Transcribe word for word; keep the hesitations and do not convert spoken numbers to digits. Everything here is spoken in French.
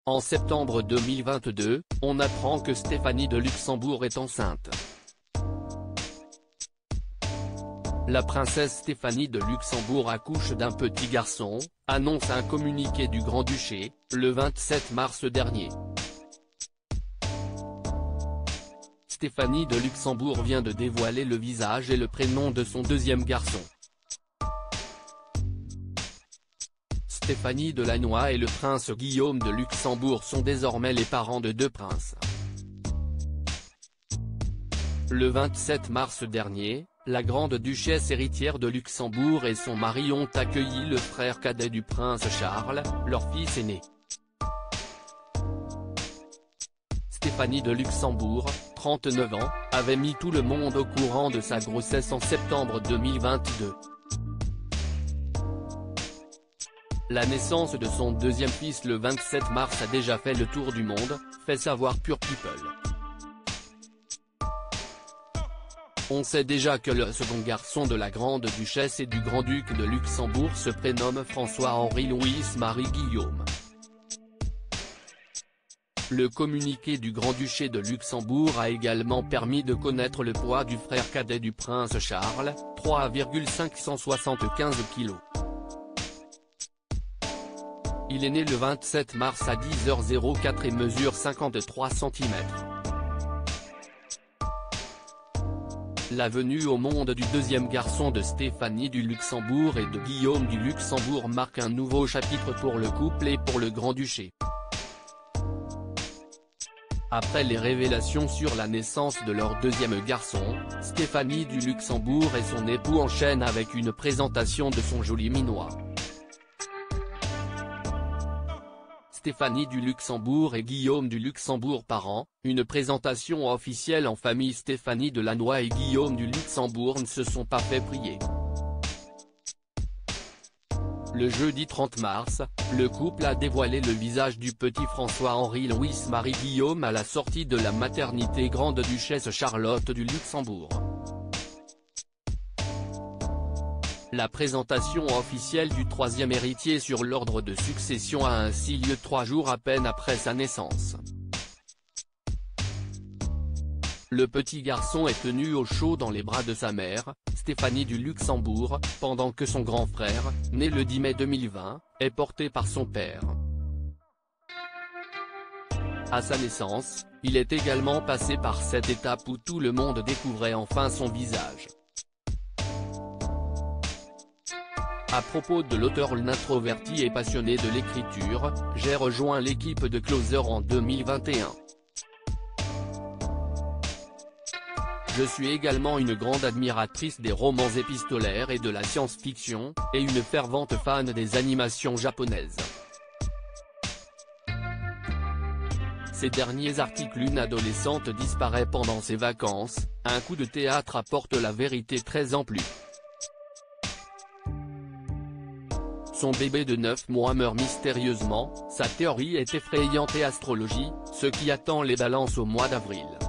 En septembre deux mille vingt-deux, on apprend que Stéphanie de Luxembourg est enceinte. La princesse Stéphanie de Luxembourg accouche d'un petit garçon, annonce un communiqué du Grand-Duché, le vingt-sept mars dernier. Stéphanie de Luxembourg vient de dévoiler le visage et le prénom de son deuxième garçon. Stéphanie de Lannoy et le prince Guillaume de Luxembourg sont désormais les parents de deux princes. Le vingt-sept mars dernier, la grande-duchesse héritière de Luxembourg et son mari ont accueilli le frère cadet du prince Charles, leur fils aîné. Stéphanie de Luxembourg, trente-neuf ans, avait mis tout le monde au courant de sa grossesse en septembre deux mille vingt-deux. La naissance de son deuxième fils le vingt-sept mars a déjà fait le tour du monde, fait savoir Pure People. On sait déjà que le second garçon de la grande-duchesse et du grand-duc de Luxembourg se prénomme François-Henri Louis-Marie Guillaume. Le communiqué du Grand-Duché de Luxembourg a également permis de connaître le poids du frère cadet du prince Charles, trois virgule cinq cent soixante-quinze kilos. Il est né le vingt-sept mars à dix heures quatre et mesure cinquante-trois centimètres. La venue au monde du deuxième garçon de Stéphanie du Luxembourg et de Guillaume du Luxembourg marque un nouveau chapitre pour le couple et pour le Grand-Duché. Après les révélations sur la naissance de leur deuxième garçon, Stéphanie du Luxembourg et son époux enchaînent avec une présentation de son joli minois. Stéphanie du Luxembourg et Guillaume du Luxembourg parents, une présentation officielle en famille. Stéphanie de Lannoy et Guillaume du Luxembourg ne se sont pas fait prier. Le jeudi trente mars, le couple a dévoilé le visage du petit François-Henri Louis-Marie Guillaume à la sortie de la maternité grande-duchesse Charlotte du Luxembourg. La présentation officielle du troisième héritier sur l'ordre de succession a ainsi lieu trois jours à peine après sa naissance. Le petit garçon est tenu au chaud dans les bras de sa mère, Stéphanie du Luxembourg, pendant que son grand frère, né le dix mai deux mille vingt, est porté par son père. À sa naissance, il est également passé par cette étape où tout le monde découvrait enfin son visage. À propos de l'auteur introverti et passionné de l'écriture, j'ai rejoint l'équipe de Closer en deux mille vingt et un. Je suis également une grande admiratrice des romans épistolaires et de la science-fiction, et une fervente fan des animations japonaises. Ces derniers articles. Une adolescente disparaît pendant ses vacances, un coup de théâtre apporte la vérité très en plus. Son bébé de neuf mois meurt mystérieusement, sa théorie est effrayante et astrologie, ce qui attend les balances au mois d'avril.